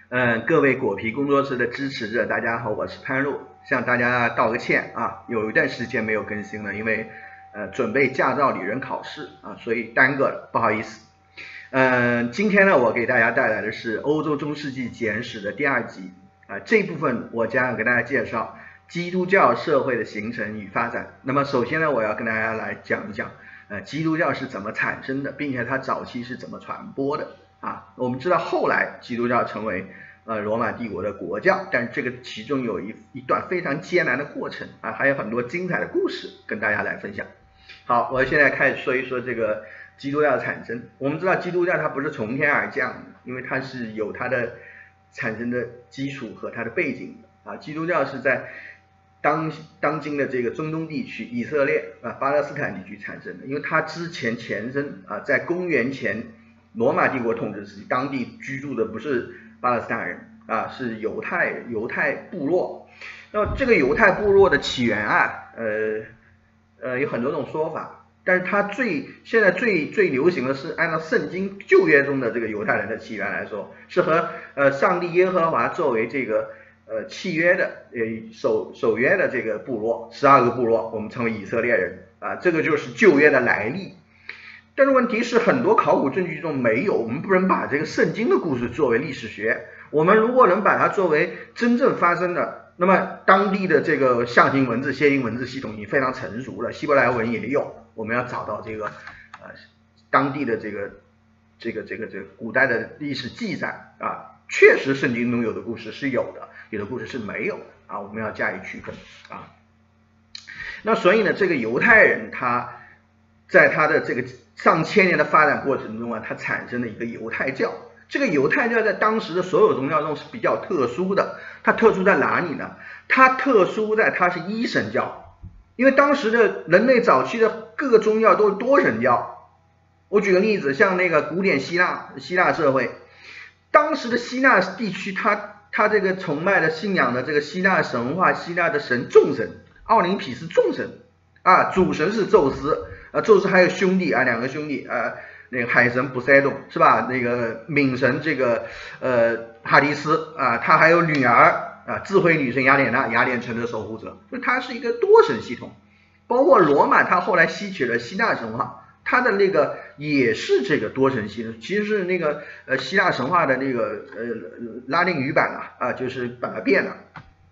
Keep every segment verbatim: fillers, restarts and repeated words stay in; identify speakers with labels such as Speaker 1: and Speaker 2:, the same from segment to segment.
Speaker 1: 嗯，各位果皮工作室的支持者，大家好，我是潘路，向大家道个歉啊，有一段时间没有更新了，因为呃准备驾照理论考试啊，所以耽搁了，不好意思。嗯，今天呢，我给大家带来的是欧洲中世纪简史的第二集啊，这部分我将要给大家介绍基督教社会的形成与发展。那么首先呢，我要跟大家来讲一讲，呃，基督教是怎么产生的，并且它早期是怎么传播的。啊，我们知道后来基督教成为呃罗马帝国的国教，但这个其中有一一段非常艰难的过程啊，还有很多精彩的故事跟大家来分享。好，我现在开始说一说这个基督教的产生。我们知道基督教它不是从天而降的，因为它是有它的产生的基础和它的背景的啊。基督教是在当当今的这个中东地区，以色列啊巴勒斯坦地区产生的，因为它之前前身啊在公元前罗马帝国统治时期，当地居住的不是巴勒斯坦人啊，是犹太犹太部落。那么这个犹太部落的起源啊，呃呃有很多种说法，但是它最现在最最流行的是按照圣经旧约中的这个犹太人的起源来说，是和呃上帝耶和华作为这个呃契约的呃守守约的这个部落，十二个部落，我们称为以色列人啊，这个就是旧约的来历。但是问题是，很多考古证据中没有，我们不能把这个圣经的故事作为历史学。我们如果能把它作为真正发生的，那么当地的这个象形文字、楔形文字系统已经非常成熟了，希伯来文也有。我们要找到这个呃当地的这个这个这个这个古代的历史记载啊，确实圣经中有的故事是有的，有的故事是没有的啊，我们要加以区分啊。那所以呢，这个犹太人他在他的这个上千年的发展过程中啊，它产生了一个犹太教。这个犹太教在当时的所有宗教中是比较特殊的。它特殊在哪里呢？它特殊在它是一神教。因为当时的人类早期的各个宗教都是多神教。我举个例子，像那个古典希腊希腊社会，当时的希腊地区，它它这个崇拜的信仰的这个希腊神话，希腊的神众神，奥林匹斯众神啊，主神是宙斯。啊，宙斯还有兄弟啊，两个兄弟啊，那个海神波塞冬是吧？那个冥神这个呃哈迪斯啊，他还有女儿啊，智慧女神雅典娜，雅典城的守护者，所以它是一个多神系统。包括罗马，它后来吸取了希腊神话，它的那个也是这个多神系统，其实是那个呃希腊神话的那个呃拉丁语版啊，啊就是把它变了。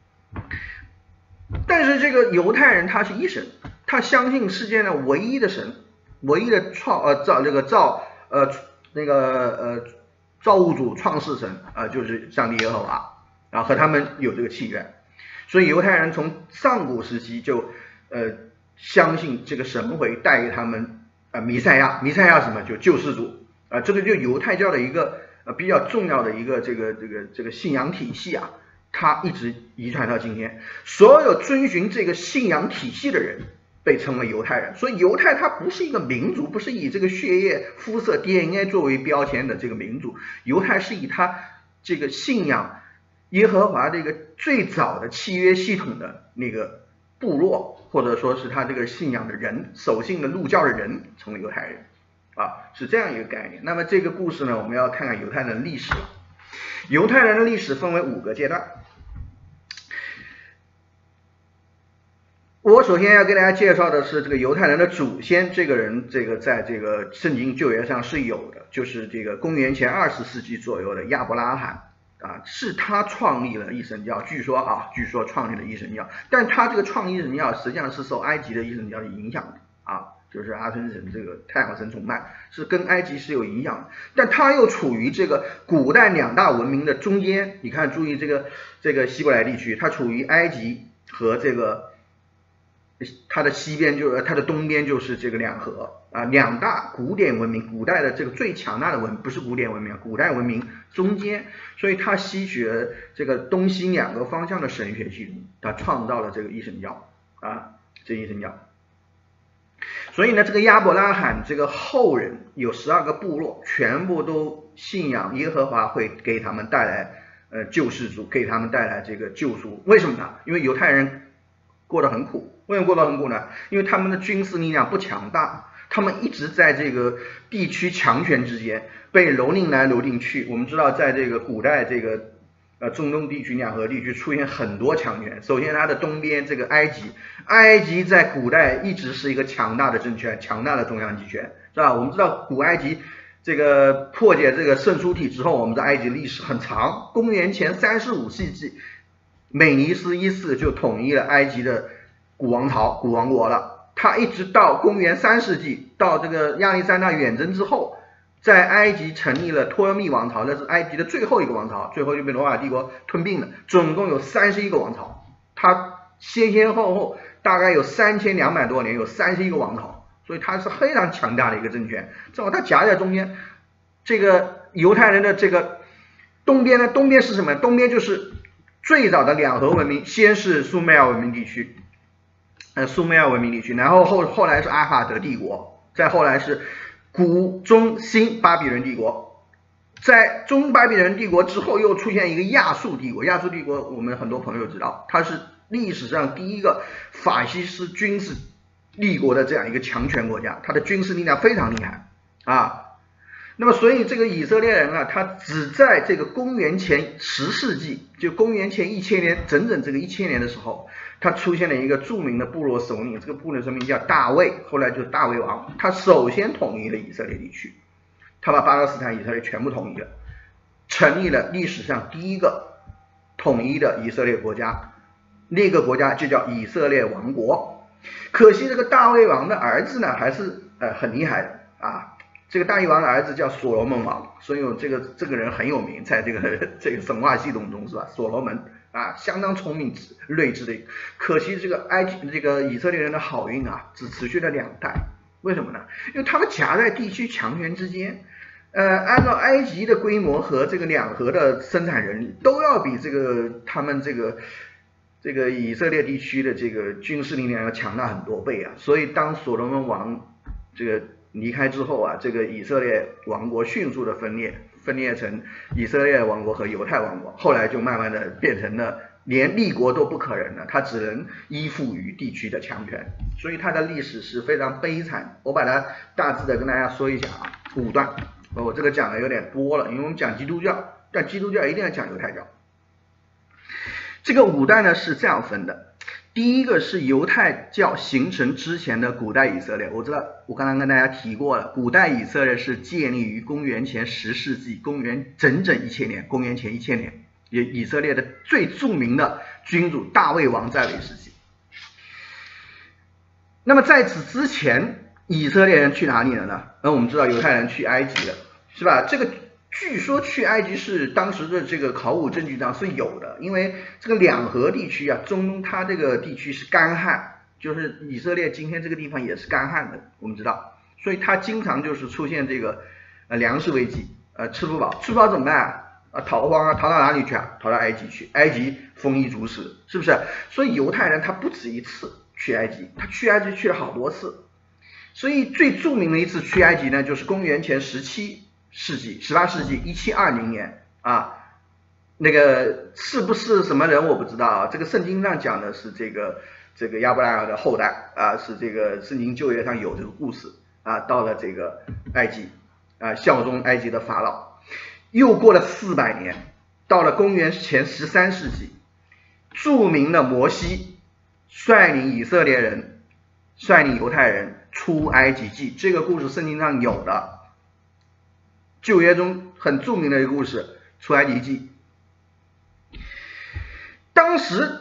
Speaker 1: 但是这个犹太人他是一神。他相信世界上唯一的神，唯一的创呃造这个造呃那个呃造物主创世神啊、呃，就是上帝耶和华啊，和他们有这个契约，所以犹太人从上古时期就呃相信这个神会带给他们啊、呃、弥赛亚，弥赛亚什么就救世主啊、呃，这个就犹太教的一个呃比较重要的一个这个这个这个信仰体系啊，它一直遗传到今天，所有遵循这个信仰体系的人被称为犹太人。所以犹太它不是一个民族，不是以这个血液、肤色、D N A 作为标签的这个民族，犹太是以他这个信仰耶和华这个最早的契约系统的那个部落，或者说是他这个信仰的人，守信的路教的人成为犹太人啊，是这样一个概念。那么这个故事呢，我们要看看犹太人的历史了。犹太人的历史分为五个阶段。我首先要给大家介绍的是这个犹太人的祖先，这个人这个在这个圣经旧约上是有的，就是这个公元前二十世纪左右的亚伯拉罕啊，是他创立了一神教，据说啊，据说创立了一神教，但他这个创立一神教实际上是受埃及的一神教的影响的啊，就是阿吞神这个太阳神崇拜是跟埃及是有影响的，但他又处于这个古代两大文明的中间。你看，注意这个这个希伯来地区，它处于埃及和这个。它的西边就是它的东边就是这个两河啊，两大古典文明，古代的这个最强大的文明，不是古典文明，古代文明中间，所以它吸取了这个东西两个方向的神学系统，它创造了这个一神教啊，这一神教。所以呢，这个亚伯拉罕这个后人有十二个部落，全部都信仰耶和华会给他们带来呃救世主，给他们带来这个救赎。为什么呢？因为犹太人过得很苦。为什么过得很苦呢？因为他们的军事力量不强大，他们一直在这个地区强权之间被蹂躏来蹂躏去。我们知道，在这个古代这个呃中东地区、两河地区出现很多强权。首先，它的东边这个埃及，埃及在古代一直是一个强大的政权，强大的中央集权，是吧？我们知道古埃及这个破解这个圣书体之后，我们的埃及历史很长，公元前三十五世纪，美尼斯一世就统一了埃及的古王朝、古王国了。他一直到公元三世纪，到这个亚历山大远征之后，在埃及成立了托勒密王朝，那是埃及的最后一个王朝，最后就被罗马帝国吞并了。总共有三十一个王朝，它先先后后大概有三千两百多年，有三十一个王朝，所以它是非常强大的一个政权。正好它夹在中间，这个犹太人的这个东边呢，东边是什么？东边就是最早的两河文明，先是苏美尔文明地区。呃，苏美尔文明地区，然后后后来是阿哈德帝国，再后来是古中新巴比伦帝国，在中巴比伦帝国之后又出现一个亚述帝国。亚述帝国我们很多朋友知道，它是历史上第一个法西斯军事立国的这样一个强权国家，它的军事力量非常厉害啊。那么，所以这个以色列人啊，他只在这个公元前十世纪，就公元前一千年，整整这个一千年的时候，他出现了一个著名的部落首领，这个部落首领叫大卫，后来就是大卫王。他首先统一了以色列地区，他把巴勒斯坦、以色列全部统一了，成立了历史上第一个统一的以色列国家，那个国家就叫以色列王国。可惜这个大卫王的儿子呢，还是呃很厉害的啊。这个大卫王的儿子叫所罗门王，所以这个这个人很有名，在这个这个神话系统中是吧？所罗门啊，相当聪明睿智的。可惜这个埃及这个以色列人的好运啊，只持续了两代。为什么呢？因为他们夹在地区强权之间。呃，按照埃及的规模和这个两河的生产人力，都要比这个他们这个这个以色列地区的这个军事力量要强大很多倍啊。所以当所罗门王这个离开之后啊，这个以色列王国迅速的分裂，分裂成以色列王国和犹太王国，后来就慢慢的变成了连立国都不可能了，他只能依附于地区的强权，所以他的历史是非常悲惨。我把它大致的跟大家说一下啊，五段，我这个讲的有点多了，因为我们讲基督教，但基督教一定要讲犹太教。这个五段呢是这样分的。第一个是犹太教形成之前的古代以色列，我知道我刚刚跟大家提过了，古代以色列是建立于公元前十世纪，公元整整一千年，公元前一千年，也以色列的最著名的君主大卫王在位时期。那么在此之前，以色列人去哪里了呢？那我们知道犹太人去埃及了，是吧？这个据说去埃及是当时的这个考古证据上是有的，因为这个两河地区啊，中东它这个地区是干旱，就是以色列今天这个地方也是干旱的，我们知道，所以它经常就是出现这个呃粮食危机，呃吃不饱，吃不饱怎么办啊？啊逃荒啊，逃到哪里去啊？逃到埃及去，埃及丰衣足食，是不是？所以犹太人他不止一次去埃及，他去埃及去了好多次，所以最著名的一次去埃及呢，就是公元前十七世纪、十八世纪一七二零年啊，那个是不是什么人我不知道啊。这个圣经上讲的是这个这个亚伯拉罕的后代啊，是这个圣经旧约上有这个故事啊。到了这个埃及啊，效忠埃及的法老。又过了四百年，到了公元前十三世纪，著名的摩西率领以色列人、率领犹太人出埃及记，这个故事圣经上有的。旧约中很著名的一个故事，出埃及记。当时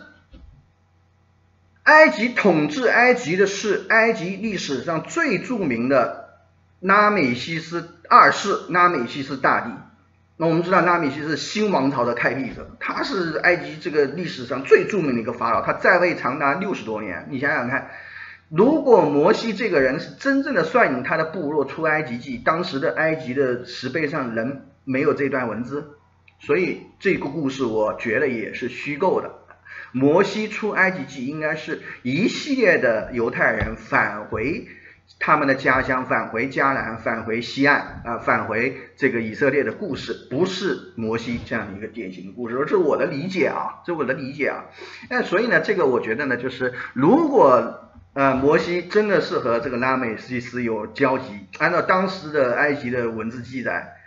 Speaker 1: 埃及统治埃及的是埃及历史上最著名的拉美西斯二世，拉美西斯大帝。那我们知道拉美西斯是新王朝的开辟者，他是埃及这个历史上最著名的一个法老，他在位长达六十多年。你想想看，如果摩西这个人是真正的率领他的部落出埃及记，当时的埃及的石碑上仍没有这段文字，所以这个故事我觉得也是虚构的。摩西出埃及记应该是一系列的犹太人返回他们的家乡，返回迦南，返回西岸啊，返回这个以色列的故事，不是摩西这样的一个典型的故事，这是我的理解啊，这是我的理解啊。那所以呢，这个我觉得呢，就是如果呃摩西真的是和这个拉美西斯有交集，按照当时的埃及的文字记载，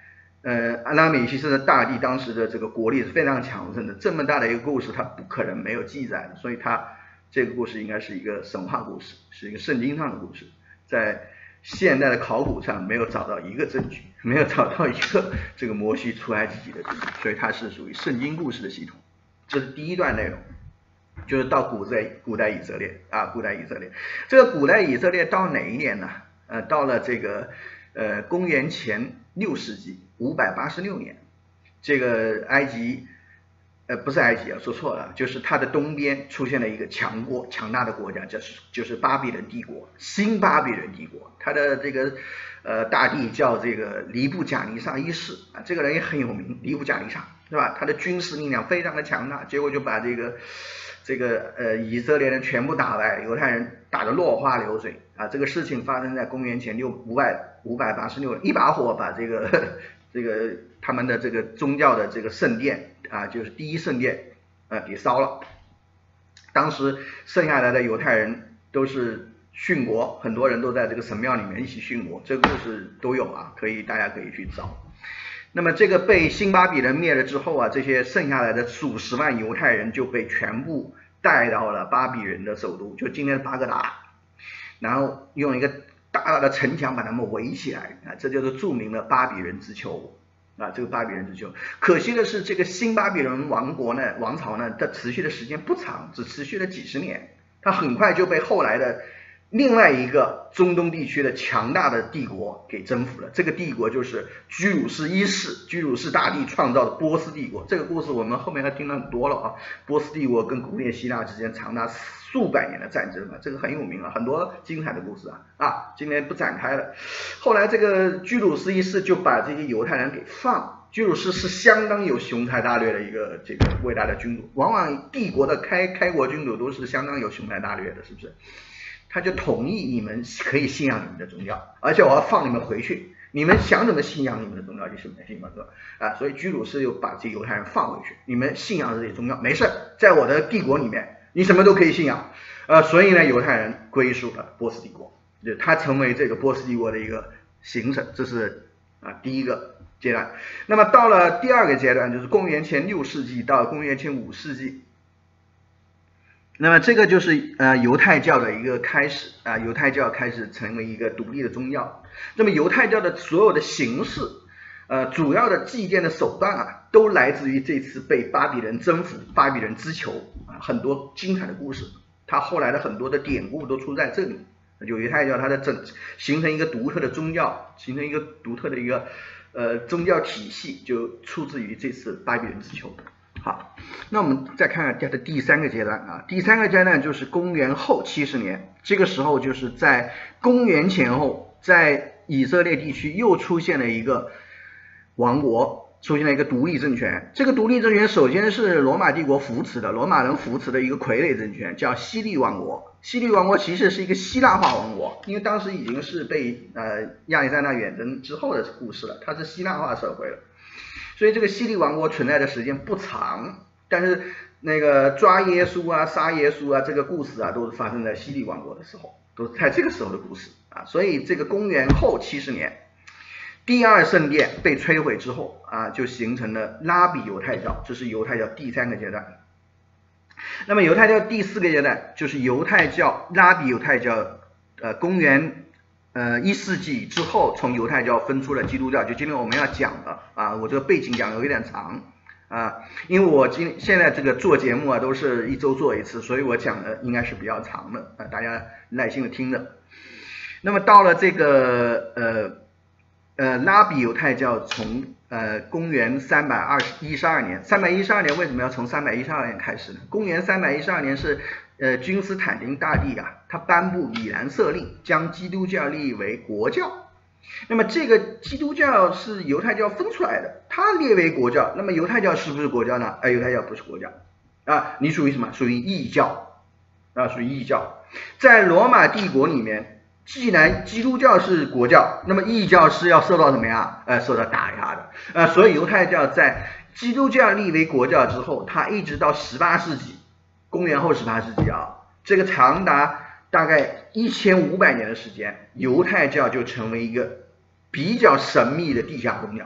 Speaker 1: 呃，阿拉美西斯的大地当时的这个国力是非常强盛的，这么大的一个故事，它不可能没有记载的，所以它这个故事应该是一个神话故事，是一个圣经上的故事，在现代的考古上没有找到一个证据，没有找到一个这个摩西出埃及记的证据，所以它是属于圣经故事的系统。这是第一段内容，就是到古代古代以色列啊，古代以色列，这个古代以色列到哪一年呢？呃，到了这个呃公元前六世纪五百八十六年，这个埃及。呃，不是埃及啊，说错了，就是它的东边出现了一个强国、强大的国家，就是就是巴比伦帝国，新巴比伦帝国，它的这个呃大帝叫这个尼布甲尼撒一世啊，这个人也很有名，尼布甲尼撒，对吧？他的军事力量非常的强大，结果就把这个这个呃以色列人全部打败，犹太人打得落花流水啊。这个事情发生在公元前六五百五百八十六年，一把火把这个呵呵这个他们的这个宗教的这个圣殿。啊，就是第一圣殿，呃，给烧了。当时剩下来的犹太人都是殉国，很多人都在这个神庙里面一起殉国，这个故事都有啊，可以大家可以去找。那么这个被新巴比伦灭了之后啊，这些剩下来的数十万犹太人就被全部带到了巴比伦的首都，就今天的巴格达，然后用一个大大的城墙把他们围起来啊，这就是著名的巴比伦之秋。啊，这个巴比伦之秋，可惜的是，这个新巴比伦王国呢，王朝呢，它持续的时间不长，只持续了几十年，它很快就被后来的另外一个中东地区的强大的帝国给征服了。这个帝国就是居鲁士一世，居鲁士大帝创造的波斯帝国。这个故事我们后面还听了很多了啊，波斯帝国跟古典希腊之间长达数百年的战争啊，这个很有名啊，很多精彩的故事啊啊，今天不展开了。后来这个居鲁士一世就把这些犹太人给放，居鲁士是相当有雄才大略的一个这个伟大的君主，往往帝国的开开国君主都是相当有雄才大略的，是不是？他就同意你们可以信仰你们的宗教，而且我要放你们回去，你们想怎么信仰你们的宗教就怎么信仰，是吧？啊，所以居鲁士又把这犹太人放回去，你们信仰这些宗教没事，在我的帝国里面，你什么都可以信仰。呃，所以呢，犹太人归属了波斯帝国，就他成为这个波斯帝国的一个形成，这是啊第一个阶段。那么到了第二个阶段，就是公元前六世纪到公元前五世纪。那么这个就是呃犹太教的一个开始啊，犹太教开始成为一个独立的宗教。那么犹太教的所有的形式，呃主要的祭奠的手段啊，都来自于这次被巴比伦征服、巴比伦之囚啊，很多精彩的故事。它后来的很多的典故都出在这里。就犹太教它的整形成一个独特的宗教，形成一个独特的一个呃宗教体系，就出自于这次巴比伦之囚。好，那我们再看看它的第三个阶段啊，第三个阶段就是公元后七十年，这个时候就是在公元前后，在以色列地区又出现了一个王国，出现了一个独立政权。这个独立政权首先是罗马帝国扶持的，罗马人扶持的一个傀儡政权，叫希律王国。希律王国其实是一个希腊化王国，因为当时已经是被呃亚历山大远征之后的故事了，它是希腊化社会了。所以这个希律王国存在的时间不长，但是那个抓耶稣啊、杀耶稣啊，这个故事啊，都是发生在希律王国的时候，都是在这个时候的故事啊。所以这个公元后七十年，第二圣殿被摧毁之后啊，就形成了拉比犹太教，这是犹太教第三个阶段。那么犹太教第四个阶段就是犹太教拉比犹太教，呃，公元。呃，一世纪之后，从犹太教分出了基督教，就今天我们要讲的啊，我这个背景讲的有点长啊，因为我今现在这个做节目啊，都是一周做一次，所以我讲的应该是比较长的啊，大家耐心的听着。那么到了这个呃呃拉比犹太教从呃公元三百二十一十二年，三百一十二年为什么要从三百一十二年开始呢？公元三百一十二年是呃君士坦丁大帝啊，他颁布米兰设立，将基督教立为国教。那么这个基督教是犹太教分出来的，它列为国教。那么犹太教是不是国教呢？哎，犹太教不是国教啊，你属于什么？属于异教啊，属于异教。在罗马帝国里面，既然基督教是国教，那么异教是要受到什么呀？呃，受到打压的。呃，所以犹太教在基督教立为国教之后，它一直到十八世纪。公元后十八世纪啊，这个长达大概一千五百年的时间，犹太教就成为一个比较神秘的地下宗教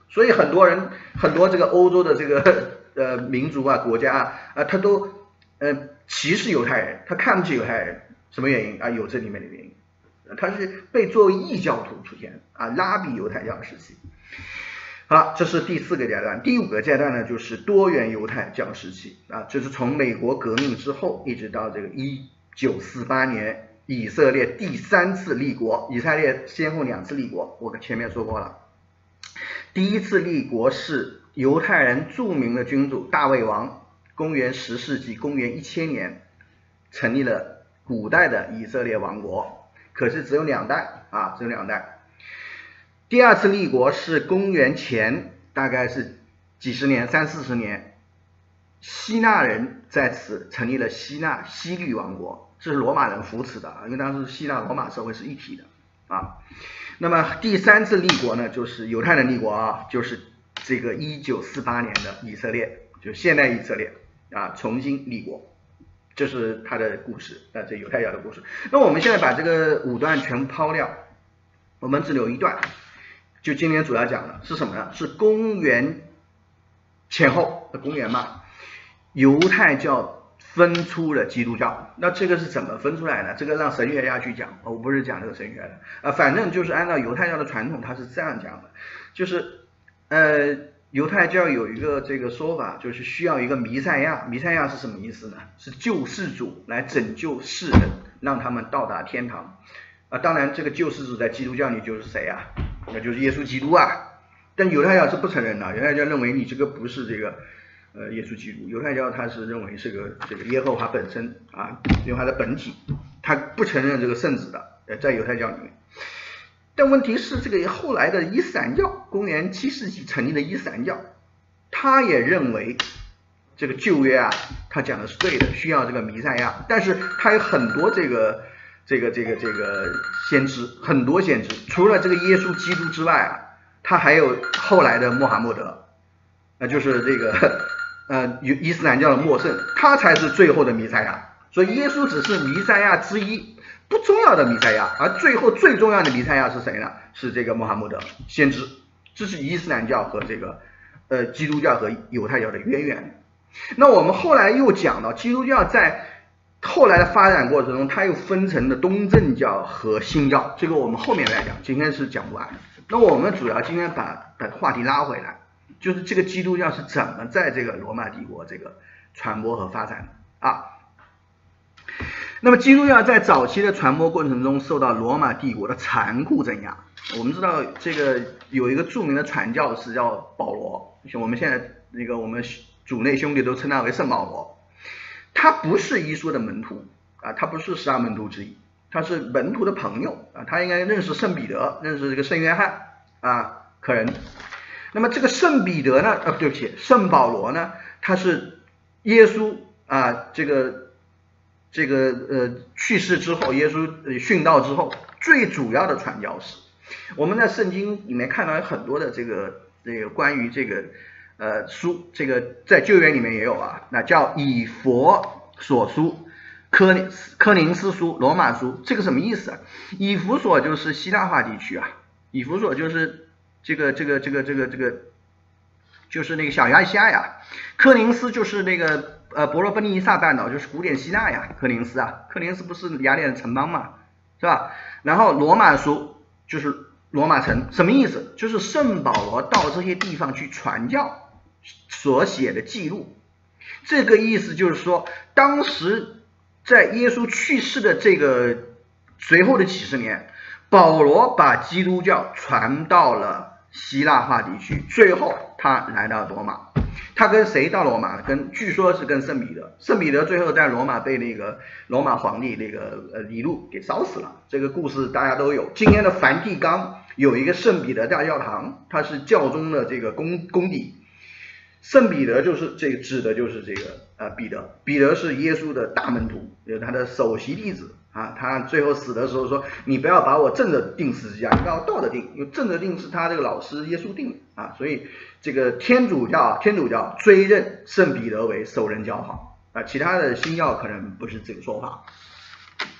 Speaker 1: 所以很多人很多这个欧洲的这个呃民族啊国家啊，啊他都呃歧视犹太人，他看不起犹太人，什么原因啊？有这里面的原因，他是被作为异教徒出现啊，拉比犹太教时期。好，这是第四个阶段。第五个阶段呢，就是多元犹太教时期啊，这是从美国革命之后一直到这个一九四八年以色列第三次立国。以色列先后两次立国，我前面说过了。第一次立国是犹太人著名的君主大卫王，公元十世纪，公元一千年成立了古代的以色列王国，可是只有两代啊，只有两代。第二次立国是公元前大概是几十年，三四十年，希腊人在此成立了希腊西律王国，这是罗马人扶持的啊，因为当时希腊罗马社会是一体的啊。那么第三次立国呢，就是犹太人立国啊，就是这个一九四八年的以色列，就是现代以色列啊，重新立国，这是他的故事啊，这犹太教的故事。那我们现在把这个五段全抛掉，我们只留一段。就今天主要讲的是什么呢？是公元前后的公元嘛，犹太教分出了基督教。那这个是怎么分出来的？这个让神学家去讲，我不是讲这个神学的啊，反正就是按照犹太教的传统，它是这样讲的，就是呃，犹太教有一个这个说法，就是需要一个弥赛亚。弥赛亚是什么意思呢？是救世主来拯救世人，让他们到达天堂啊。当然，这个救世主在基督教里就是谁啊？那就是耶稣基督啊，但犹太教是不承认的，犹太教认为你这个不是这个呃耶稣基督，犹太教他是认为是个这个耶和华本身啊，因为他的本体，他不承认这个圣子的，呃，在犹太教里面。但问题是，这个后来的伊斯兰教，公元七世纪成立的伊斯兰教，他也认为这个旧约啊，他讲的是对的，需要这个弥赛亚，但是他有很多这个。这个这个这个先知，很多先知，除了这个耶稣基督之外啊，他还有后来的穆罕默德，那就是这个呃伊斯兰教的末圣，他才是最后的弥赛亚。所以耶稣只是弥赛亚之一，不重要的弥赛亚，而最后最重要的弥赛亚是谁呢？是这个穆罕默德先知。这是伊斯兰教和这个呃基督教和犹太教的渊源。那我们后来又讲到基督教在后来的发展过程中，它又分成了东正教和新教，这个我们后面来讲，今天是讲不完。那我们主要今天把把话题拉回来，就是这个基督教是怎么在这个罗马帝国这个传播和发展的啊？那么基督教在早期的传播过程中受到罗马帝国的残酷镇压。我们知道这个有一个著名的传教士叫保罗，我们现在那个我们主内兄弟都称他为圣保罗。他不是耶稣的门徒啊，他不是十二门徒之一，他是门徒的朋友啊，他应该认识圣彼得，认识这个圣约翰啊，可人。那么这个圣彼得呢，呃，对不起，圣保罗呢，他是耶稣啊，这个这个呃去世之后，耶稣殉道之后最主要的传教士。我们在圣经里面看到有很多的这个这个关于这个。呃，书这个在旧约里面也有啊，那叫以弗所书、科林科林斯书、罗马书，这个什么意思啊？以弗所就是希腊化地区啊，以弗所就是这个这个这个这个这个就是那个小亚细亚呀，科林斯就是那个呃伯罗奔尼撒半岛，就是古典希腊呀，科林斯啊，科林斯不是雅典的城邦嘛，是吧？然后罗马书就是罗马城，什么意思？就是圣保罗到这些地方去传教所写的记录，这个意思就是说，当时在耶稣去世的这个随后的几十年，保罗把基督教传到了希腊化地区，最后他来到罗马。他跟谁到罗马？跟据说是跟圣彼得。圣彼得最后在罗马被那个罗马皇帝那个呃尼禄给烧死了，这个故事大家都有。今天的梵蒂冈有一个圣彼得大教堂，它是教宗的这个公公邸。圣彼得就是这个指的就是这个呃彼得，彼得是耶稣的大门徒，就是他的首席弟子啊。他最后死的时候说：“你不要把我正着钉十字架，你把我倒着钉，因为正着钉是他这个老师耶稣定的啊。”所以这个天主教天主教追认圣彼得为首任教皇啊，其他的新教可能不是这个说法。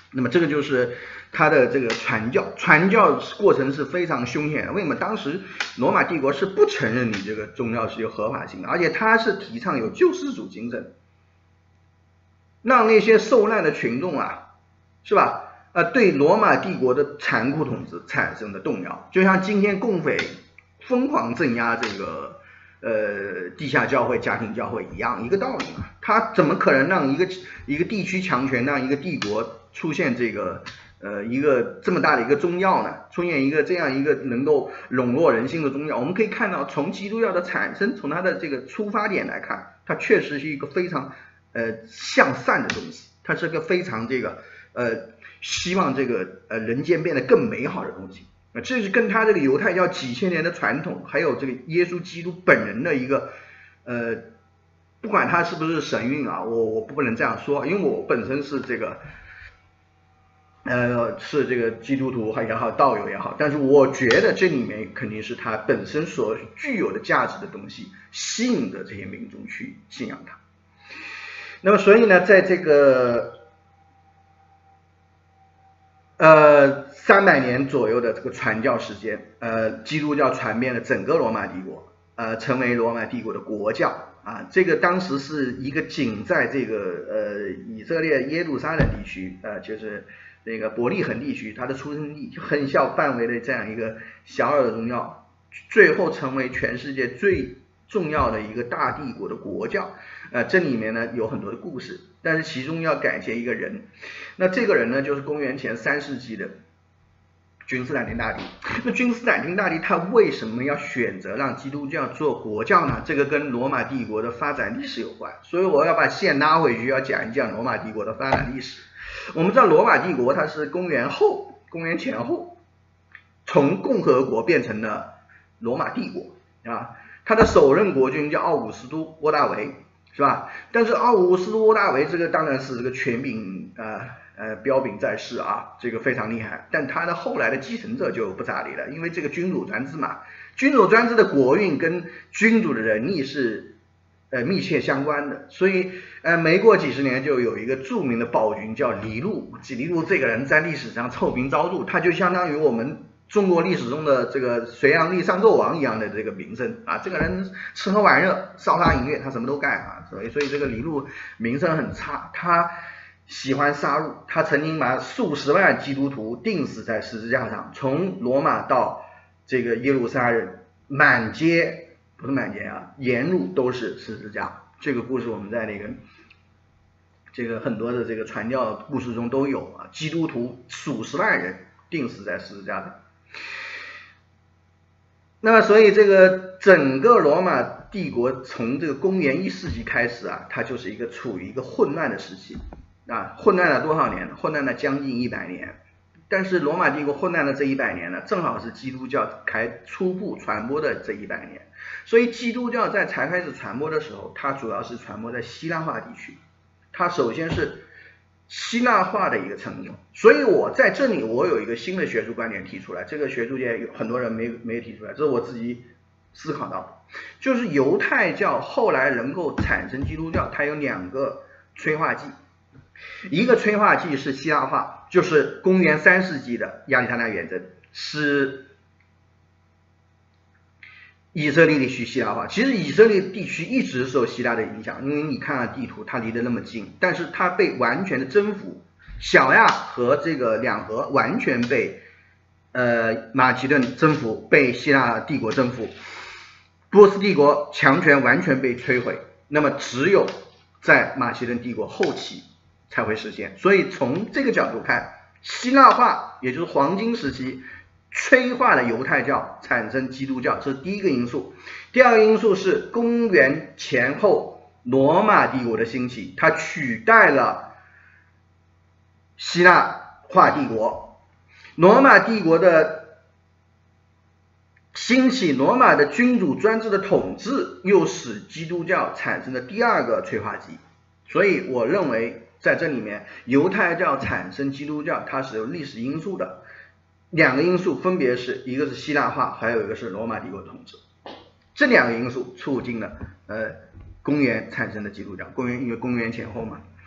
Speaker 1: 那么这个就是他的这个传教，传教过程是非常凶险的。为什么？当时罗马帝国是不承认你这个宗教是有合法性的，而且他是提倡有救世主精神，让那些受难的群众啊，是吧？呃，对罗马帝国的残酷统治产生的动摇，就像今天共匪疯狂镇压这个呃地下教会、家庭教会一样，一个道理嘛。他怎么可能让一个一个地区强权，让一个帝国出现这个呃一个这么大的一个宗教呢？出现一个这样一个能够笼络人心的宗教？我们可以看到，从基督教的产生，从它的这个出发点来看，它确实是一个非常呃向善的东西，它是个非常这个呃。希望这个呃人间变得更美好的东西，啊，这是跟他这个犹太教几千年的传统，还有这个耶稣基督本人的一个呃，不管他是不是神韵啊，我我不能这样说，因为我本身是这个呃是这个基督徒也好，道友也好，但是我觉得这里面肯定是他本身所具有的价值的东西吸引着这些民众去信仰他。那么所以呢，在这个呃，三百年左右的这个传教时间，呃，基督教传遍了整个罗马帝国，呃，成为罗马帝国的国教啊。这个当时是一个仅在这个呃以色列耶路撒冷地区，呃，就是那个伯利恒地区，它的出生地很小范围的这样一个小小的宗教，最后成为全世界最重要的一个大帝国的国教。呃，这里面呢有很多的故事，但是其中要感谢一个人，那这个人呢就是公元前三世纪的君士坦丁大帝。那君士坦丁大帝他为什么要选择让基督教做国教呢？这个跟罗马帝国的发展历史有关，所以我要把线拉回去，要讲一讲罗马帝国的发展历史。我们知道罗马帝国它是公元后、公元前后从共和国变成了罗马帝国啊，他的首任国君叫奥古斯都·沃大维。是吧？但是奥古斯都·沃大维这个当然是这个权柄呃呃彪炳在世啊，这个非常厉害。但他的后来的继承者就不咋地了，因为这个君主专制嘛，君主专制的国运跟君主的仁义是呃密切相关的，所以呃没过几十年就有一个著名的暴君叫黎禄。黎禄这个人在历史上臭名昭著，他就相当于我们中国历史中的这个隋炀帝上纣王一样的这个名声啊，这个人吃喝玩乐、烧杀淫掠，他什么都干啊，所以所以这个黎禄名声很差，他喜欢杀戮，他曾经把数十万基督徒钉死在十字架上，从罗马到这个耶路撒冷，满街不是满街啊，沿路都是十字架。这个故事我们在那个这个很多的这个传教故事中都有啊，基督徒数十万人钉死在十字架上。那么，所以这个整个罗马帝国从这个公元一世纪开始啊，它就是一个处于一个混乱的时期啊，混乱了多少年？混乱了将近一百年。但是罗马帝国混乱的这一百年呢，正好是基督教开初步传播的这一百年。所以基督教在才开始传播的时候，它主要是传播在希腊化地区，它首先是希腊化的一个成因，所以我在这里我有一个新的学术观点提出来，这个学术界有很多人没没提出来，这是我自己思考到的，就是犹太教后来能够产生基督教，它有两个催化剂，一个催化剂是希腊化，就是公元三世纪的亚历山大远征，是以色列地区希腊化。其实以色列地区一直受希腊的影响，因为你看看地图，它离得那么近，但是它被完全的征服，小亚和这个两河完全被呃马其顿征服，被希腊帝国征服，波斯帝国强权完全被摧毁，那么只有在马其顿帝国后期才会实现。所以从这个角度看，希腊化也就是黄金时期催化了犹太教产生基督教，这是第一个因素。第二个因素是公元前后罗马帝国的兴起，它取代了希腊化帝国。罗马帝国的兴起，罗马的君主专制的统治又使基督教产生了第二个催化剂。所以我认为在这里面犹太教产生基督教它是有历史因素的，两个因素分别是一个是希腊化，还有一个是罗马帝国统治，这两个因素促进了呃公元产生的基督教，公元因为公元前后嘛。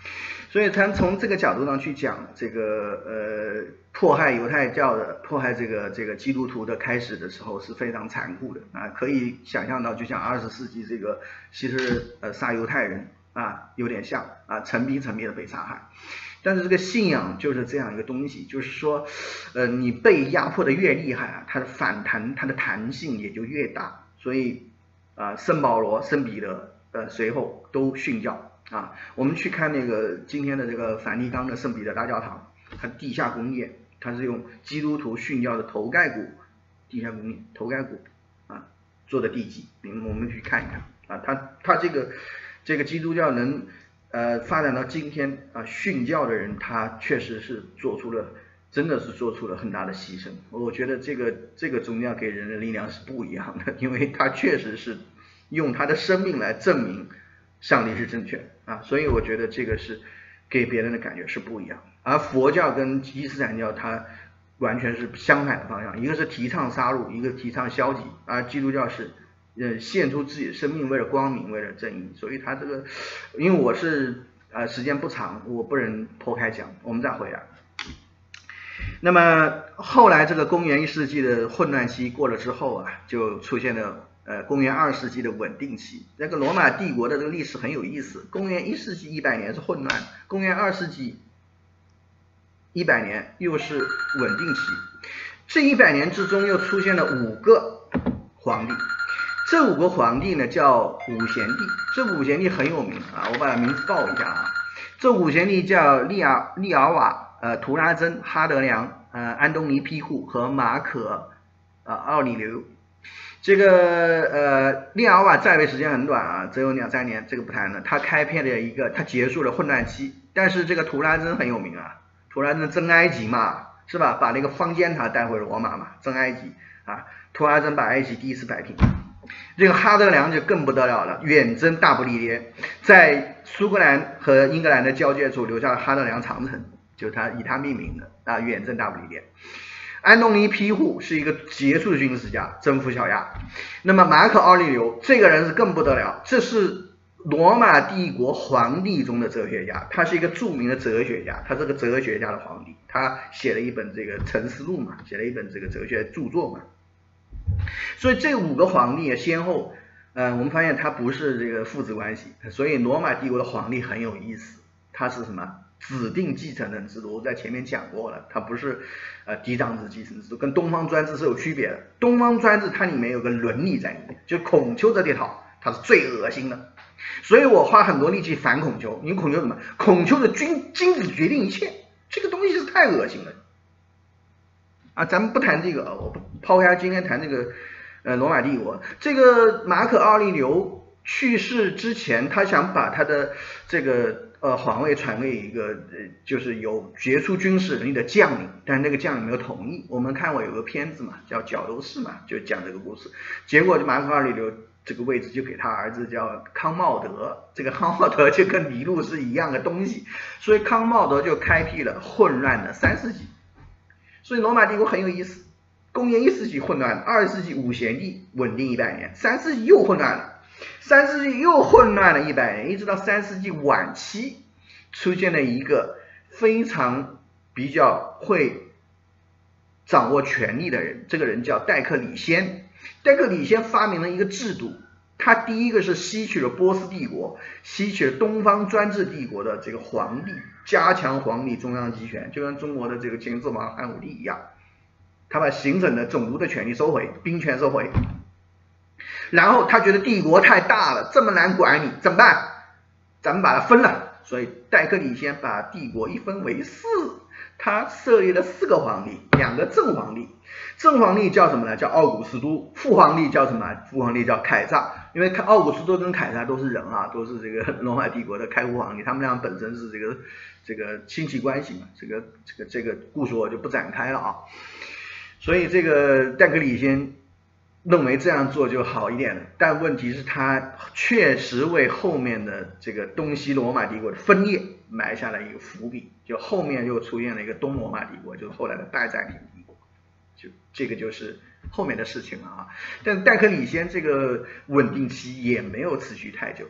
Speaker 1: 所以他从这个角度上去讲，这个呃迫害犹太教的、迫害这个这个基督徒的开始的时候是非常残酷的啊，可以想象到，就像二十世纪这个希特勒呃杀犹太人啊有点像啊，成批成批的被杀害。但是这个信仰就是这样一个东西，就是说，呃，你被压迫的越厉害啊，它的反弹、它的弹性也就越大。所以啊，圣保罗、圣彼得呃随后都殉教。啊，我们去看那个今天的这个梵蒂冈的圣彼得大教堂，它地下工业，它是用基督徒殉教的头盖骨，地下工业头盖骨啊做的地基，我们去看一看啊，它它这个这个基督教能呃发展到今天啊，殉教的人他确实是做出了，真的是做出了很大的牺牲。我觉得这个这个宗教给人的力量是不一样的，因为他确实是用他的生命来证明上帝是正确的啊，所以我觉得这个是给别人的感觉是不一样的。而佛教跟伊斯兰教它完全是相反的方向，一个是提倡杀戮，一个提倡消极，而基督教是呃献出自己的生命为了光明，为了正义。所以它这个，因为我是呃时间不长，我不能剖开讲，我们再回来。那么后来这个公元一世纪的混乱期过了之后啊，就出现了呃公元二世纪的稳定期。这个罗马帝国的这个历史很有意思，公元一世纪一百年是混乱，公元二世纪一百年又是稳定期。这一百年之中又出现了五个皇帝，这五个皇帝呢叫五贤帝。这五贤帝很有名啊，我把名字报一下啊。这五贤帝叫利尔利尔瓦、呃图拉真、哈德良、呃安东尼庇护和马可呃奥里留。这个呃利尔瓦在位时间很短啊，只有两三年，这个不谈了。他开辟了一个，他结束了混乱期。但是这个图拉真很有名啊，图拉真征埃及嘛，是吧？把那个方尖塔带回罗马嘛，征埃及啊，图拉真把埃及第一次摆平。这个哈德良就更不得了了，远征大不列颠，在苏格兰和英格兰的交界处留下了哈德良长城，就是他以他命名的啊，远征大不列颠。安东尼庇护是一个杰出的军事家，征服小亚。那么马可奥利留这个人是更不得了，这是罗马帝国皇帝中的哲学家，他是一个著名的哲学家，他是个哲学家的皇帝，他写了一本这个《沉思录》嘛，写了一本这个哲学著作嘛。所以这五个皇帝先后，呃，我们发现他不是这个父子关系，所以罗马帝国的皇帝很有意思，他是什么？指定继承人制度，我在前面讲过了，它不是呃嫡长子继承制度，跟东方专制是有区别的。东方专制它里面有个伦理在里面，就孔丘这套，它是最恶心的。所以我花很多力气反孔丘，因为孔丘什么？孔丘的君君子决定一切，这个东西是太恶心了啊！咱们不谈这个，我抛开今天谈这个呃罗马帝国，这个马可奥利留去世之前，他想把他的这个。呃，皇位传给一个呃，就是有杰出军事能力的将领，但是那个将领没有同意。我们看过有个片子嘛，叫《角斗士》嘛，就讲这个故事。结果就马可奥利留这个位置就给他儿子叫康茂德，这个康茂德就跟尼禄是一样的东西，所以康茂德就开辟了混乱的三世纪。所以罗马帝国很有意思，公元一世纪混乱，二世纪五贤帝稳定一百年，三世纪又混乱了。三世纪又混乱了一百年，一直到三世纪晚期，出现了一个非常比较会掌握权力的人，这个人叫戴克里先。戴克里先发明了一个制度，他第一个是吸取了波斯帝国、吸取了东方专制帝国的这个皇帝，加强皇帝中央集权，就像中国的这个秦始皇、汉武帝一样，他把行省的总督的权力收回，兵权收回。然后他觉得帝国太大了，这么难管理，怎么办？咱们把它分了。所以戴克里先把帝国一分为四，他设立了四个皇帝，两个正皇帝。正皇帝叫什么呢？叫奥古斯都。副皇帝叫什么？副皇帝叫凯撒。因为奥古斯都跟凯撒都是人啊，都是这个罗马帝国的开国皇帝，他们俩本身是这个这个亲戚关系嘛。这个这个这个故事我就不展开了啊。所以这个戴克里先认为这样做就好一点了，但问题是他确实为后面的这个东西罗马帝国的分裂埋下了一个伏笔，就后面又出现了一个东罗马帝国，就是后来的拜占庭帝国，就这个就是后面的事情了啊。但戴克里先这个稳定期也没有持续太久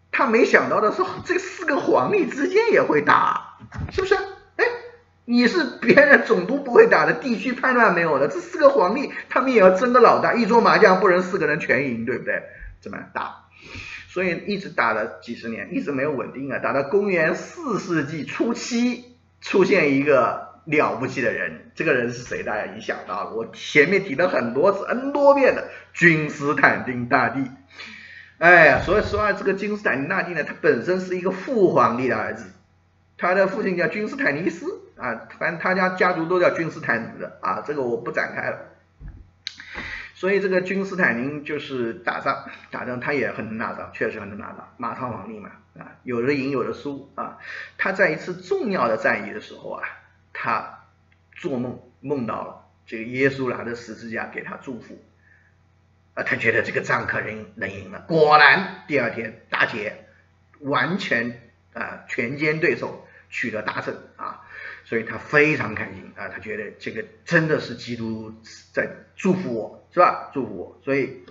Speaker 1: 他没想到的是，这四个皇帝之间也会打，是不是？哎，你是别人总督不会打的，地区判断没有的，这四个皇帝他们也要争个老大，一桌麻将不能四个人全赢，对不对？怎么打？所以一直打了几十年，一直没有稳定啊。打到公元四世纪初期，出现一个了不起的人，这个人是谁？大家已经想到了，我前面提了很多次 N 多遍的君士坦丁大帝。哎呀，说实话，这个君士坦丁大帝呢，他本身是一个父皇帝的儿子，他的父亲叫君士坦尼斯啊，反正他家家族都叫君士坦丁的啊，这个我不展开了。所以这个君士坦丁就是打仗，打仗他也很能打仗，确实很能打仗，马超皇帝嘛啊，有的赢有的输啊。他在一次重要的战役的时候啊，他做梦梦到了这个耶稣拿着十字架给他祝福。啊，他觉得这个仗可能能赢了，果然第二天大捷，完全啊全歼对手，取得大胜啊，所以他非常开心啊，他觉得这个真的是基督在祝福我，是吧？祝福我，所以，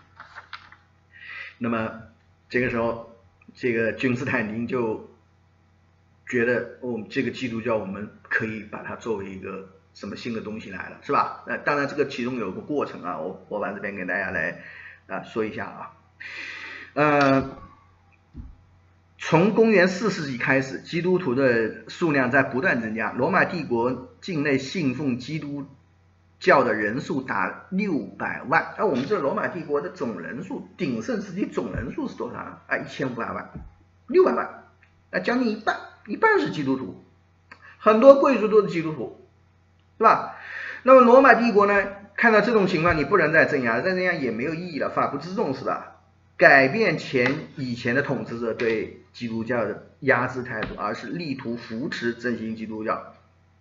Speaker 1: 那么这个时候，这个君士坦丁就觉得，我们这个基督教我们可以把它作为一个什么新的东西来了，是吧？那当然这个其中有个过程啊，我我把这边给大家来啊说一下啊，呃，从公元四世纪开始，基督徒的数量在不断增加，罗马帝国境内信奉基督教的人数达六百万。而我们这罗马帝国的总人数，鼎盛时期总人数是多少啊？啊，一千五百万，六百万，啊，将近一半，一半是基督徒，很多贵族都是基督徒。是吧？那么罗马帝国呢？看到这种情况，你不能再镇压，再镇压也没有意义了，法不自重，是吧？改变前以前的统治者对基督教的压制态度，而是力图扶持振兴基督教。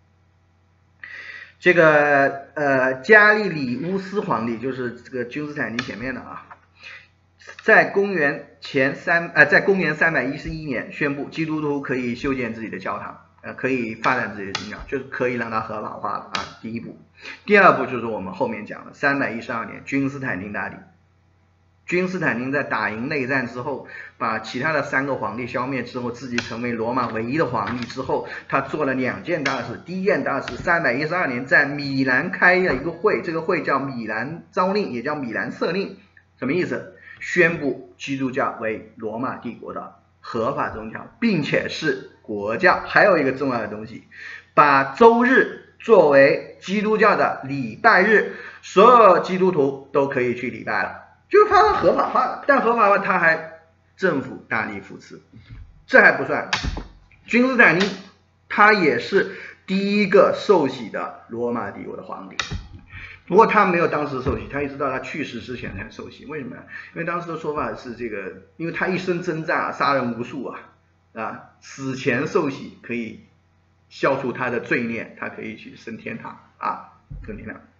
Speaker 1: 这个呃，加利里乌斯皇帝就是这个君士坦丁前面的啊，在公元前三呃，在公元三百一十一年宣布，基督徒可以修建自己的教堂。呃，可以发展自己的信仰，就是可以让它合法化了啊。第一步，第二步就是我们后面讲的三百一十二年，君士坦丁大帝。君士坦丁在打赢内战之后，把其他的三个皇帝消灭之后，自己成为罗马唯一的皇帝之后，他做了两件大事。第一件大事，三百一十二年在米兰开了一个会，这个会叫米兰诏令，也叫米兰赦令，什么意思？宣布基督教为罗马帝国的合法宗教，并且是国教。还有一个重要的东西，把周日作为基督教的礼拜日，所有基督徒都可以去礼拜了，就是它合法化了。但合法化它还政府大力扶持，这还不算，君士坦丁他也是第一个受洗的罗马帝国的皇帝。不过他没有当时受洗，他一直到他去世之前才受洗。为什么呢？因为当时的说法是这个，因为他一生征战啊，杀人无数啊，啊，死前受洗可以消除他的罪孽，他可以去升天堂啊，升天堂。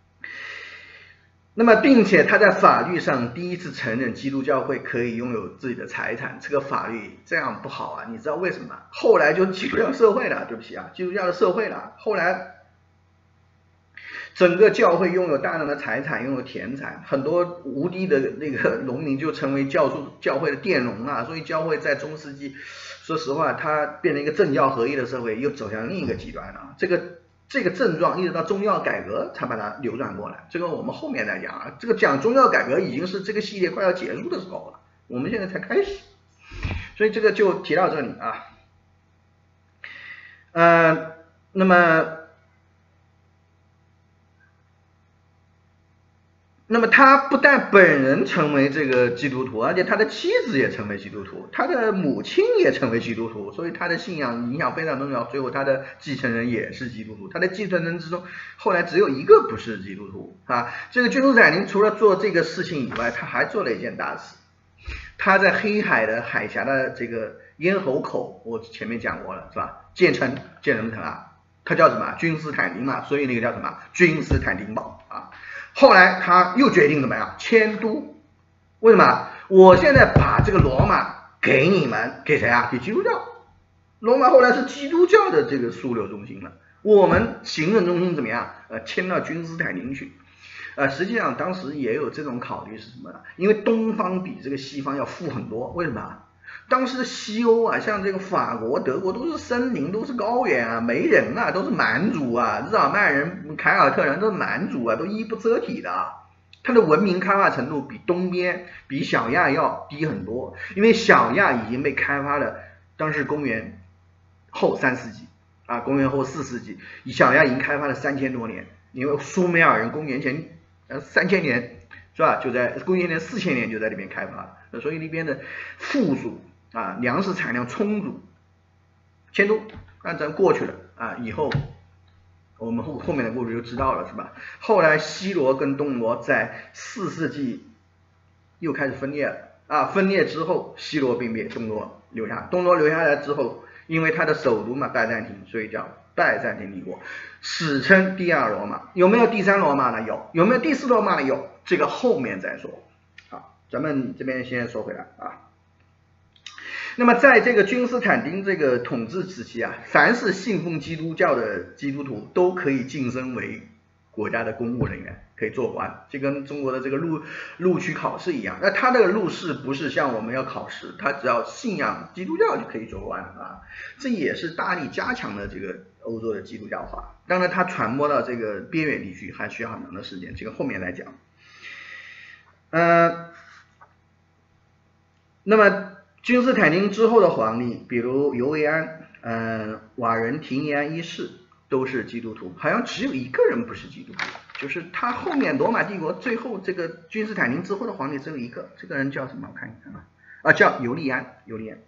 Speaker 1: 那么，并且他在法律上第一次承认基督教会可以拥有自己的财产，这个法律这样不好啊，你知道为什么吗？后来就基督教社会了，对不起啊，基督教的社会了，后来。整个教会拥有大量的财产，拥有田产，很多无地的那个农民就成为教书教会的佃农啊。所以教会在中世纪，说实话，它变成一个政教合一的社会，又走向另一个极端了。这个这个症状一直到宗教改革才把它扭转过来。这个我们后面再讲啊。这个讲宗教改革已经是这个系列快要结束的时候了，我们现在才开始，所以这个就提到这里啊。呃，那么。那么他不但本人成为这个基督徒，而且他的妻子也成为基督徒，他的母亲也成为基督徒，所以他的信仰影响非常重要。最后他的继承人也是基督徒，他的继承人之中，后来只有一个不是基督徒啊。这个君士坦丁除了做这个事情以外，他还做了一件大事。他在黑海的海峡的这个咽喉口，我前面讲过了是吧？建成建什么城啊？它叫什么？君士坦丁嘛，所以那个叫什么？君士坦丁堡啊。后来他又决定怎么样迁都？为什么？我现在把这个罗马给你们，给谁啊？给基督教。罗马后来是基督教的这个枢纽中心了。我们行政中心怎么样？呃，迁到君士坦丁去。呃，实际上当时也有这种考虑是什么呢？因为东方比这个西方要富很多。为什么？ 当时的西欧啊，像这个法国、德国都是森林，都是高原啊，没人啊，都是蛮族啊，日耳曼人、凯尔特人都是蛮族啊，都衣不遮体的啊。它的文明开发程度比东边、比小亚要低很多，因为小亚已经被开发了，当时公元后三世纪啊，公元后四世纪，小亚已经开发了三千多年，因为苏美尔人公元前呃三千年是吧，就在公元前四千年就在那边开发了，所以那边的富足啊，粮食产量充足，迁都，那咱过去了啊，以后。我们后后面的故事就知道了，是吧？后来西罗跟东罗在四世纪又开始分裂了啊，分裂之后西罗兵变，东罗留下，东罗留下来之后，因为它的首都嘛拜占庭，所以叫拜占庭帝国，史称第二罗马。有没有第三罗马呢？有。有没有第四罗马呢？有。这个后面再说。好，咱们这边先说回来啊。那么在这个君士坦丁这个统治时期啊，凡是信奉基督教的基督徒都可以晋升为国家的公务人员，可以做官，就跟中国的这个录录取考试一样。那他这个入仕不是像我们要考试，他只要信仰基督教就可以做官啊。这也是大力加强了这个欧洲的基督教化。当然，它传播到这个边远地区还需要很长的时间，这个后面来讲。呃，那么。君士坦丁之后的皇帝，比如尤维安、呃、瓦人提尼安一世，都是基督徒，好像只有一个人不是基督徒，就是他后面罗马帝国最后这个君士坦丁之后的皇帝只有一个，这个人叫什么？我看一看啊，啊叫尤利安，尤利安。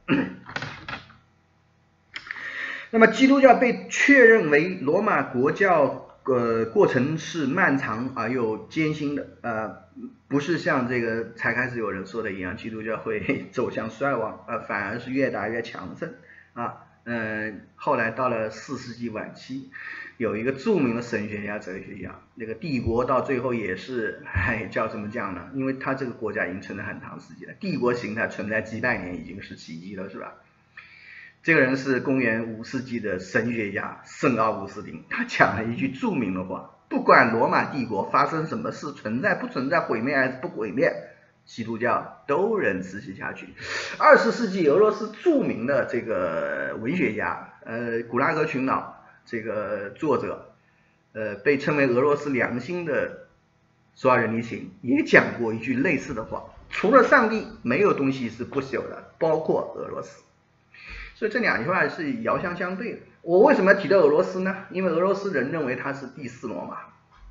Speaker 1: 那么基督教被确认为罗马国教。呃，过程是漫长而又艰辛的，呃，不是像这个才开始有人说的一样，基督教会走向衰亡，呃，反而是越打越强盛啊。嗯、呃，后来到了四世纪晚期，有一个著名的神学家、哲学家，那个帝国到最后也是，哎，叫怎么讲呢？因为他这个国家已经存在很长时间了，帝国形态存在几百年已经是奇迹了，是吧？这个人是公元五世纪的神学家圣奥古斯丁，他讲了一句著名的话：不管罗马帝国发生什么事，存在不存在，毁灭还是不毁灭，基督教都能持续下去。二十世纪俄罗斯著名的这个文学家，呃，古拉格群岛这个作者，呃，被称为俄罗斯良心的索尔仁尼琴也讲过一句类似的话：除了上帝，没有东西是不朽的，包括俄罗斯。所以这两句话是遥相相对的。我为什么要提到俄罗斯呢？因为俄罗斯人认为它是第四罗马。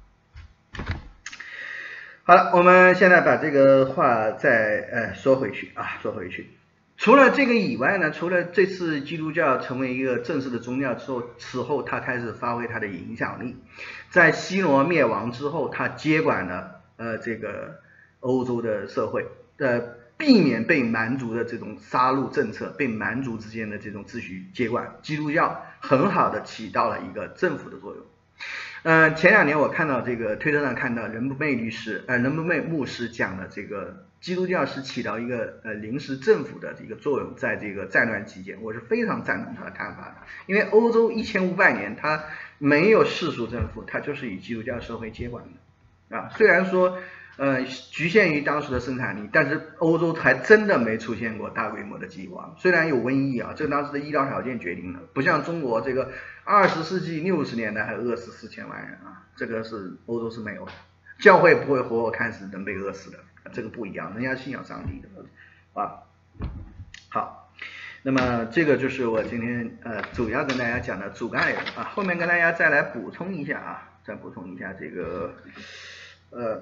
Speaker 1: 好了，我们现在把这个话再呃说回去啊，说回去。除了这个以外呢，除了这次基督教成为一个正式的宗教之后，此后它开始发挥它的影响力。在西罗灭亡之后，它接管了呃这个欧洲的社会的。避免被蛮族的这种杀戮政策，被蛮族之间的这种秩序接管，基督教很好的起到了一个政府的作用。嗯、呃，前两年我看到这个推特上看到任不寐律师，呃，任不寐牧师讲的这个基督教是起到一个呃临时政府的一个作用，在这个战乱期间，我是非常赞同他的看法的。因为欧洲一千五百年它没有世俗政府，它就是以基督教社会接管的啊。虽然说。呃，局限于当时的生产力，但是欧洲还真的没出现过大规模的饥荒。虽然有瘟疫啊，这当时的医疗条件决定的，不像中国这个二十世纪六十年代还饿死四千万人啊，这个是欧洲是没有的。教会不会活活看死人被饿死的，这个不一样，人家信仰上帝的啊。好，那么这个就是我今天呃主要跟大家讲的主概啊，后面跟大家再来补充一下啊，再补充一下这个。呃，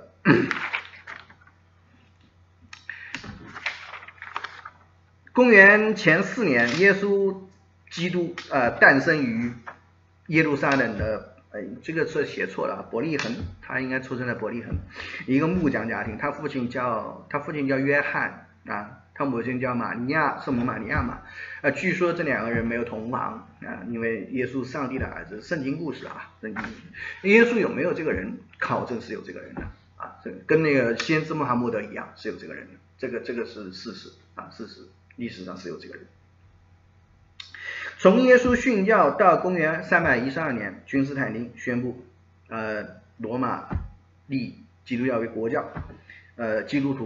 Speaker 1: 公元前四年，耶稣基督呃诞生于耶路撒冷的，呃，这个是写错了，伯利恒，他应该出生在伯利恒，一个木匠家庭，他父亲叫他父亲叫约翰啊，他母亲叫玛利亚，圣母玛利亚嘛，呃，据说这两个人没有同房啊，因为耶稣上帝的儿子，圣经故事啊，圣经耶稣有没有这个人？考证是有这个人的啊，这个跟那个先知穆罕默德一样是有这个人的，这个这个是事实啊，事实历史上是有这个人。从耶稣殉教到公元三百一十二年，君士坦丁宣布，呃，罗马立基督教为国教，呃，基督徒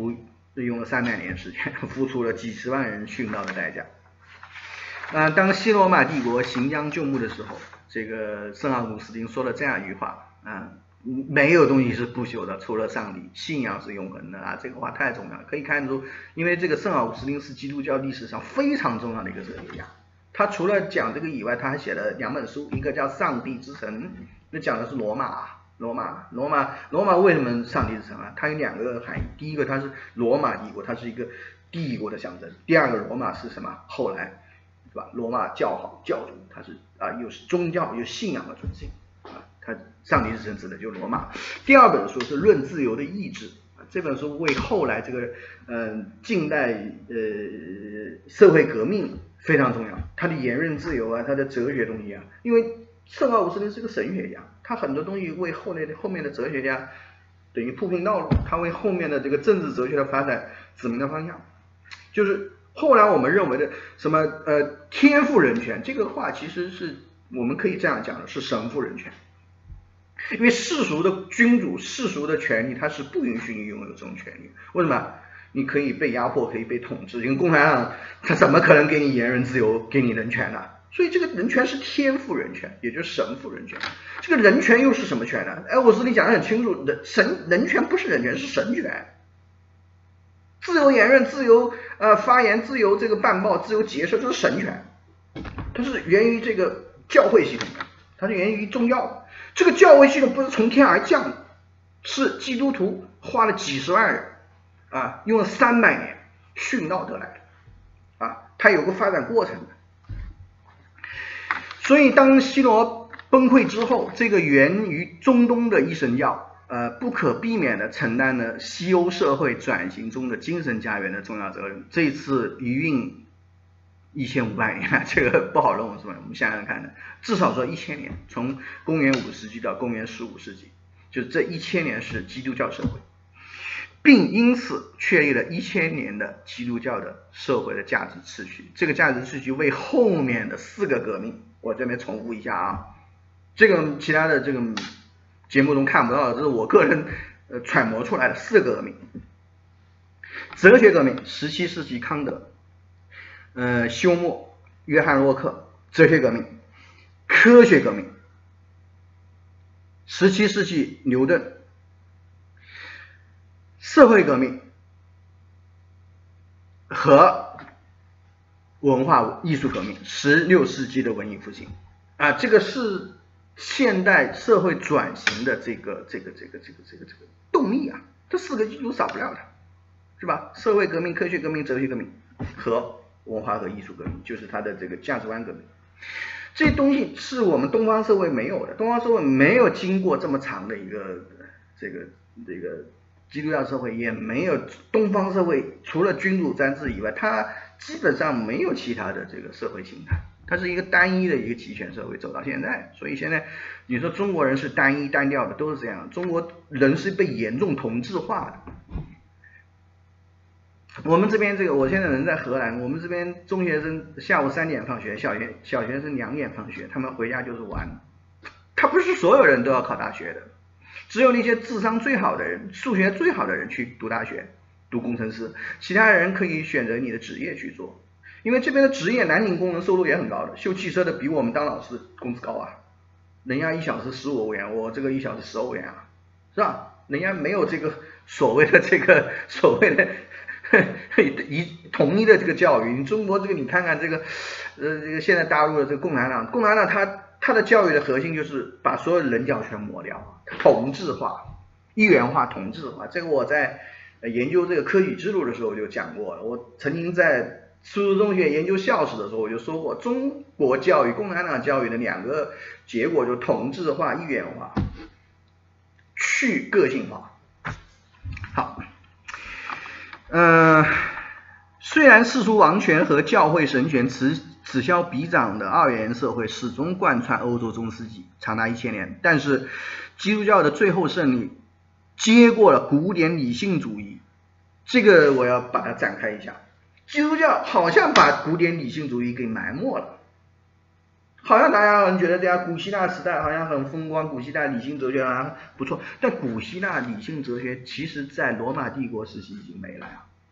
Speaker 1: 用了三百年时间，付出了几十万人殉道的代价。啊、呃，当西罗马帝国行将就木的时候，这个圣奥古斯丁说了这样一句话啊。没有东西是不朽的，除了上帝，信仰是永恒的啊！这个话太重要了，可以看出，因为这个圣奥古斯丁是基督教历史上非常重要的一个哲学家。他除了讲这个以外，他还写了两本书，一个叫《上帝之城》，那讲的是罗马，罗马，罗马，罗马为什么上帝之城啊？它有两个含义，第一个它是罗马帝国，它是一个帝国的象征；第二个罗马是什么？后来，对吧？罗马教皇教主，他是啊，又是宗教又信仰的中心。它上帝之城指的就是罗马。第二本书是《论自由的意志》，这本书为后来这个嗯、呃、近代呃社会革命非常重要。它的言论自由啊，它的哲学东西啊，因为圣奥古斯丁是个神学家，他很多东西为后来的后面的哲学家等于铺平道路，他为后面的这个政治哲学的发展指明了方向。就是后来我们认为的什么呃天赋人权这个话，其实是我们可以这样讲的，是神父人权。因为世俗的君主、世俗的权利，他是不允许你拥有这种权利。为什么？你可以被压迫，可以被统治。因为共产党他怎么可能给你言论自由、给你人权呢？所以这个人权是天赋人权，也就是神父人权。这个人权又是什么权呢？哎，我这里讲得很清楚，人神人权不是人权，是神权。自由言论、自由呃发言、自由这个办报、自由结社，这是神权。它是源于这个教会系统的，它是源于宗教的。这个教会系统不是从天而降的，是基督徒花了几十万人啊，用了三百年殉道得来的啊，它有个发展过程的。所以当西罗崩溃之后，这个源于中东的一神教，呃，不可避免的承担了西欧社会转型中的精神家园的重要责任。这一次余韵一千五百年，这个不好弄是吧？我们想想看的，至少说一千年，从公元五世纪到公元十五世纪，就这一千年是基督教社会，并因此确立了一千年的基督教的社会的价值秩序。这个价值秩序为后面的四个革命，我这边重复一下啊，这个其他的这个节目中看不到的，这是我个人呃揣摩出来的四个革命：哲学革命，十七世纪康德。呃，休谟、约翰洛克，哲学革命；科学革命，十七世纪牛顿；社会革命和文化艺术革命，十六世纪的文艺复兴。啊，这个是现代社会转型的这个这个这个这个这个这个动力啊，这四个基础少不了的，是吧？社会革命、科学革命、哲学革命和文化和艺术革命，就是它的这个价值观革命。这些东西是我们东方社会没有的，东方社会没有经过这么长的一个这个这个基督教社会，也没有东方社会除了君主专制以外，它基本上没有其他的这个社会形态，它是一个单一的一个集权社会走到现在。所以现在你说中国人是单一单调的，都是这样，中国人是被严重同质化的。我们这边这个，我现在人在荷兰，我们这边中学生下午三点放学，小学小学生两点放学，他们回家就是玩。他不是所有人都要考大学的，只有那些智商最好的人、数学最好的人去读大学、读工程师，其他人可以选择你的职业去做。因为这边的职业，南京工人收入也很高的，修汽车的比我们当老师工资高啊，人家一小时十五欧元，我这个一小时十欧元啊，是吧？人家没有这个所谓的这个所谓的。一统一的这个教育，你中国这个你看看这个，呃，这个现在大陆的这个共产党，共产党它它的教育的核心就是把所有的棱角全磨掉，同质化、一元化、同质化。这个我在研究这个科举制度的时候就讲过了。我曾经在初中学研究校史的时候我就说过，中国教育、共产党教育的两个结果就是同质化、一元化、去个性化。好。呃，虽然世俗王权和教会神权此此消彼长的二元社会始终贯穿欧洲中世纪长达一千年，但是基督教的最后胜利接过了古典理性主义。这个我要把它展开一下，基督教好像把古典理性主义给埋没了，好像大家觉得这样古希腊时代好像很风光，古希腊理性哲学啊不错，但古希腊理性哲学其实在罗马帝国时期已经没了呀。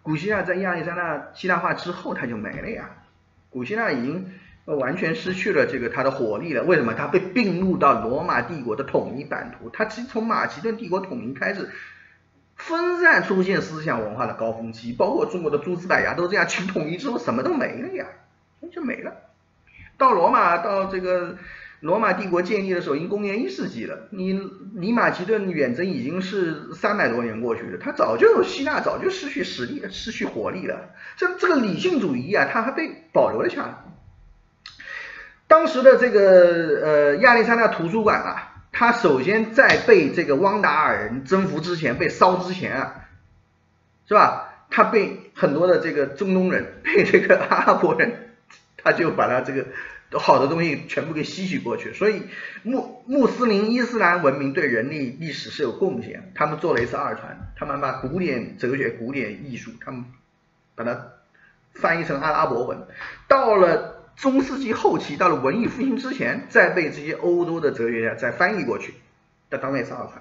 Speaker 1: 古希腊在亚历山大希腊化之后，它就没了呀。古希腊已经完全失去了这个它的活力了。为什么？它被并入到罗马帝国的统一版图。它其实从马其顿帝国统一开始，分散出现思想文化的高峰期，包括中国的诸子百家都这样。清统一之后，什么都没了呀，就没了。到罗马，到这个罗马帝国建立的时候，已经公元一世纪了。你离马其顿远征已经是三百多年过去了，它早就希腊早就失去实力了，失去活力了。这这个理性主义啊，它还被保留了下来。当时的这个呃亚历山大图书馆啊，它首先在被这个汪达尔人征服之前，被烧之前啊，是吧？它被很多的这个中东人，被这个阿拉伯人，他就把它这个好的东西全部给吸取过去。所以穆穆斯林伊斯兰文明对人类历史是有贡献，他们做了一次二传，他们把古典哲学、古典艺术，他们把它翻译成阿拉伯文，到了中世纪后期，到了文艺复兴之前，再被这些欧洲的哲学家再翻译过去，这当然也是二传。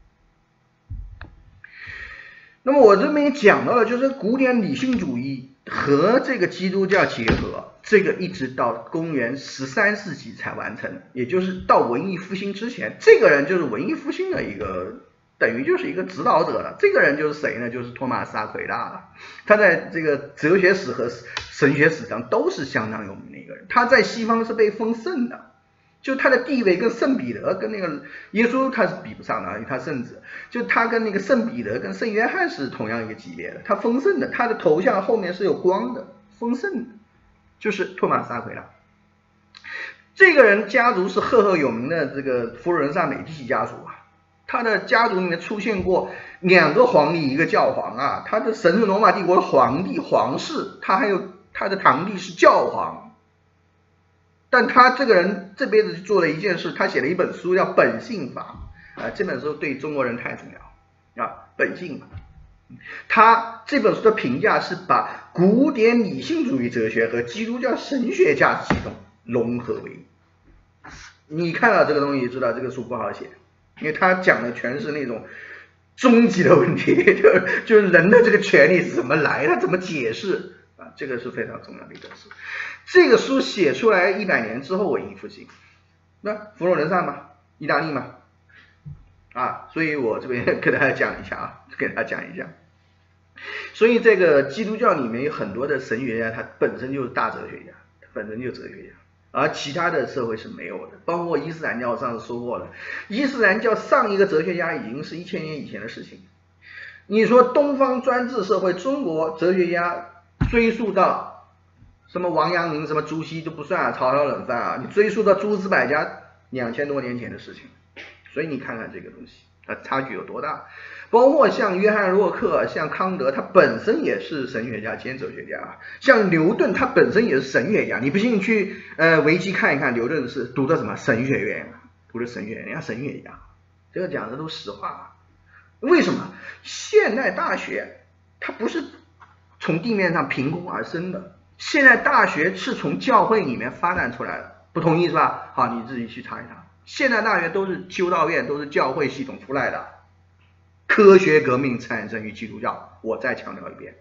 Speaker 1: 那么我这边也讲到了，就是古典理性主义和这个基督教结合，这个一直到公元十三世纪才完成，也就是到文艺复兴之前，这个人就是文艺复兴的一个，等于就是一个指导者了。这个人就是谁呢？就是托马斯·阿奎那了。他在这个哲学史和神学史上都是相当有名的一个人。他在西方是被封圣的，就他的地位跟圣彼得跟那个耶稣他是比不上的，因为他圣子，就他跟那个圣彼得跟圣约翰是同样一个级别的，他封圣的，他的头像后面是有光的，封圣的，就是托马斯·阿奎那。这个人家族是赫赫有名的这个佛罗伦萨美第奇家族啊。他的家族里面出现过两个皇帝，一个教皇啊，他的神圣罗马帝国的皇帝皇室，他还有他的堂弟是教皇。但他这个人这辈子做了一件事，他写了一本书叫《本性法》啊，这本书对中国人太重要啊，《本性法》。他这本书的评价是把古典理性主义哲学和基督教神学价值系统融合为一。你看到这个东西，知道这个书不好写。因为他讲的全是那种终极的问题，就是就是人的这个权利是怎么来的，怎么解释啊，这个是非常重要的一本书。这个书写出来一百年之后文艺复兴，那佛罗伦萨嘛，意大利嘛，啊，所以我这边给大家讲一下啊，给大家讲一下。所以这个基督教里面有很多的神学家，他本身就是大哲学家，他本身就是哲学家。而其他的社会是没有的，包括伊斯兰教，上次说过了，伊斯兰教上一个哲学家已经是一千年以前的事情。你说东方专制社会，中国哲学家追溯到什么王阳明、什么朱熹都不算啊，炒炒冷饭啊，你追溯到诸子百家两千多年前的事情，所以你看看这个东西，它差距有多大。包括像约翰洛克、像康德，他本身也是神学家兼哲学家。像牛顿，他本身也是神学家。你不信去呃维基看一看，牛顿是读的什么神学院，读的神学院，人家神学家。这个讲的都实话。为什么现代大学它不是从地面上凭空而生的？现代大学是从教会里面发展出来的，不同意是吧？好，你自己去查一查。现代大学都是修道院，都是教会系统出来的。科学革命产生于基督教，我再强调一遍。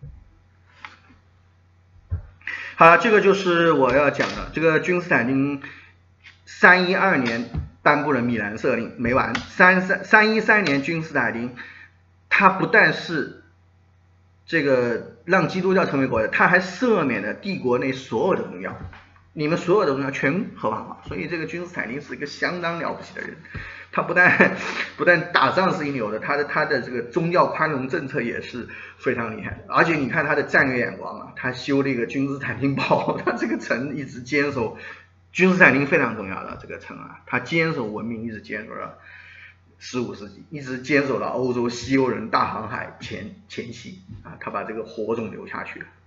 Speaker 1: 好，这个就是我要讲的。这个君士坦丁三一二年颁布了米兰赦令，没完。三三三一三年，君士坦丁他不但是这个让基督教成为国家，他还赦免了帝国内所有的宗教，你们所有的宗教全合法化。所以这个君士坦丁是一个相当了不起的人。他不但不但打仗是一流的，他的他的这个宗教宽容政策也是非常厉害的。而且你看他的战略眼光啊，他修这个君士坦丁堡，他这个城一直坚守，君士坦丁非常重要的这个城啊，他坚守文明一直坚守了十五世纪，一直坚守了欧洲西欧人大航海前前期啊，他把这个火种留下去了。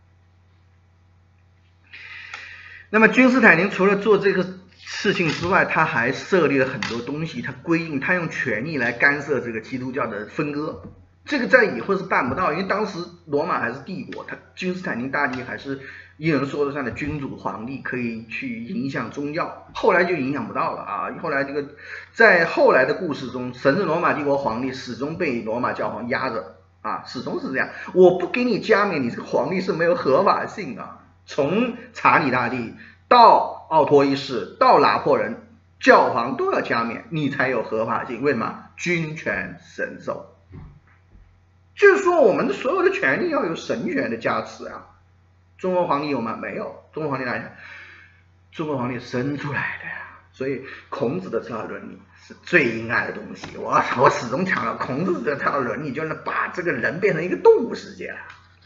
Speaker 1: 那么君士坦丁除了做这个事情之外，他还设立了很多东西，他规定，他用权力来干涉这个基督教的分割，这个在以后是办不到，因为当时罗马还是帝国，他君士坦丁大帝还是一人说得上的君主皇帝，可以去影响宗教，后来就影响不到了啊。后来这个在后来的故事中，神圣罗马帝国皇帝始终被罗马教皇压着， 啊，始终是这样。我不给你加冕，你这个皇帝是没有合法性的。从查理大帝到奥托一世到拿破仑，教皇都要加冕，你才有合法性。为什么？君权神授，就是说我们的所有的权利要有神权的加持啊。中国皇帝有吗？没有。中国皇帝哪里？中国皇帝生出来的呀。所以孔子的这套伦理是最阴暗的东西。我我始终强调，孔子的这套伦理就能把这个人变成一个动物世界了。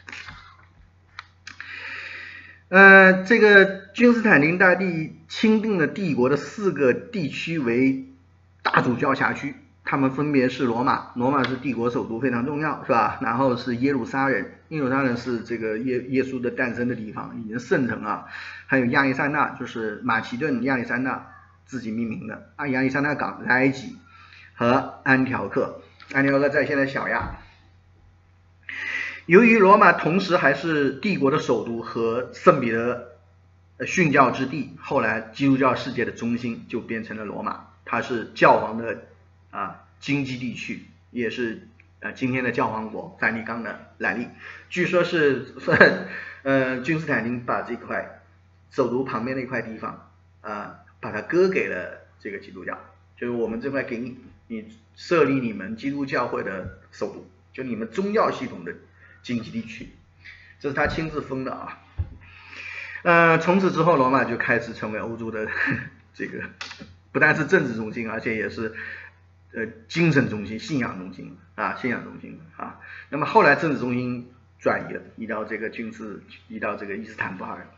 Speaker 1: 呃，这个君士坦丁大帝钦定了帝国的四个地区为大主教辖区，他们分别是罗马，罗马是帝国首都，非常重要，是吧？然后是耶路撒冷，耶路撒冷是这个耶耶稣的诞生的地方，已经圣城啊。还有亚历山大，就是马其顿亚历山大自己命名的啊，亚历山大港在埃及，和安条克，安条克在现在小亚。由于罗马同时还是帝国的首都和圣彼得殉教之地，后来基督教世界的中心就变成了罗马，它是教皇的啊经济地区，也是呃今天的教皇国梵蒂冈的来历。据说是呃君士坦丁把这块首都旁边的一块地方啊、呃、把它割给了这个基督教，就是我们这块给你，你设立你们基督教会的首都，就你们宗教系统的经济地区，这是他亲自封的啊。呃，从此之后，罗马就开始成为欧洲的这个不但是政治中心，而且也是呃精神中心、信仰中心啊，信仰中心啊。那么后来政治中心转移了，移到这个君士，移到这个伊斯坦布尔。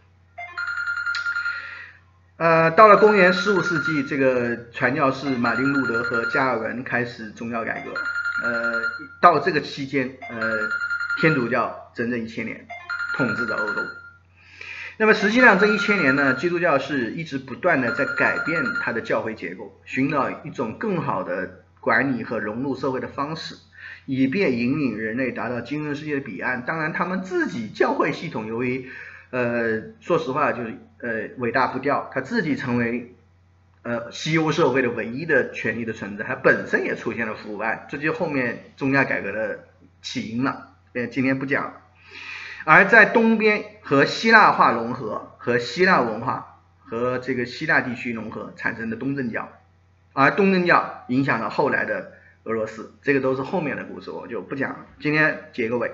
Speaker 1: 呃，到了公元十五世纪，这个传教士马丁路德和加尔文开始宗教改革。呃，到这个期间，呃。天主教整整一千年统治着欧洲。那么实际上这一千年呢，基督教是一直不断的在改变它的教会结构，寻找一种更好的管理和融入社会的方式，以便引领人类达到精神世界的彼岸。当然他们自己教会系统由于呃说实话就是呃尾大不掉，他自己成为呃西欧社会的唯一的权力的存在，它本身也出现了腐败，这就后面宗教改革的起因了。呃，今天不讲。而在东边和希腊化融合，和希腊文化和这个希腊地区融合产生的东正教，而东正教影响了后来的俄罗斯，这个都是后面的故事，我就不讲了。今天结个尾。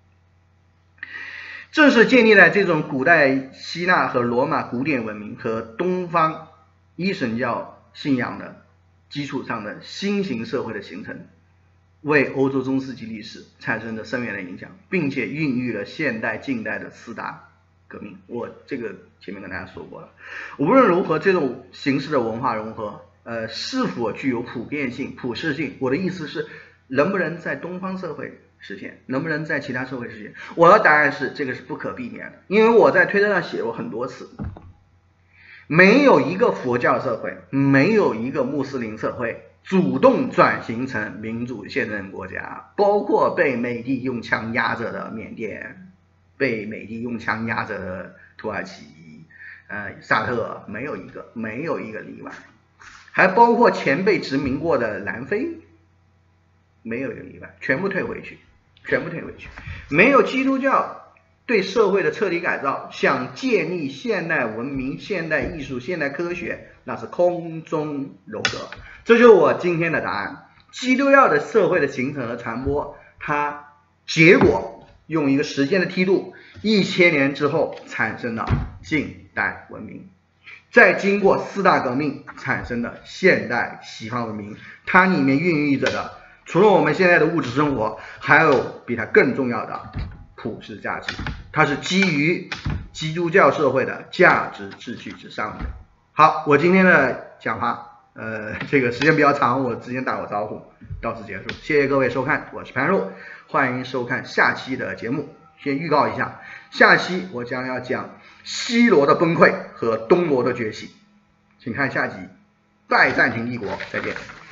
Speaker 1: 正是建立在这种古代希腊和罗马古典文明和东方一神教信仰的基础上的新型社会的形成，为欧洲中世纪历史产生了深远的影响，并且孕育了现代近代的四大革命。我这个前面跟大家说过了。无论如何，这种形式的文化融合，呃，是否具有普遍性、普适性？我的意思是，能不能在东方社会实现，能不能在其他社会实现？我的答案是，这个是不可避免的，因为我在推特上写过很多次，没有一个佛教社会，没有一个穆斯林社会主动转型成民主宪政国家，包括被美帝用枪压着的缅甸，被美帝用枪压着的土耳其、呃沙特，没有一个，没有一个例外，还包括前被殖民过的南非，没有一个例外，全部退回去，全部退回去。没有基督教对社会的彻底改造，想建立现代文明、现代艺术、现代科学，那是空中楼阁。这就是我今天的答案。基督教的社会的形成和传播，它结果用一个时间的梯度，一千年之后产生了近代文明，再经过四大革命产生的现代西方文明，它里面孕育着的，除了我们现在的物质生活，还有比它更重要的普世价值，它是基于基督教社会的价值秩序之上的。好，我今天的讲话。呃，这个时间比较长，我之前打过招呼，到此结束，谢谢各位收看，我是潘若，欢迎收看下期的节目。先预告一下，下期我将要讲西罗的崩溃和东罗的崛起，请看下集，拜占庭帝国，再见。